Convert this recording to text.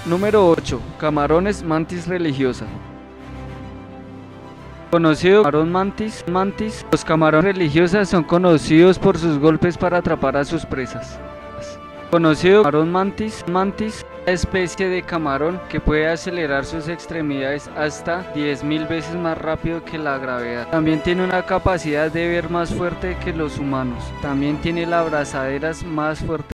Número 8. Camarones mantis religiosa. Conocido camarón mantis. Los camarones religiosas son conocidos por sus golpes para atrapar a sus presas. Conocido camarón mantis, una especie de camarón que puede acelerar sus extremidades hasta 10.000 veces más rápido que la gravedad. También tiene una capacidad de ver más fuerte que los humanos. También tiene las abrazaderas más fuertes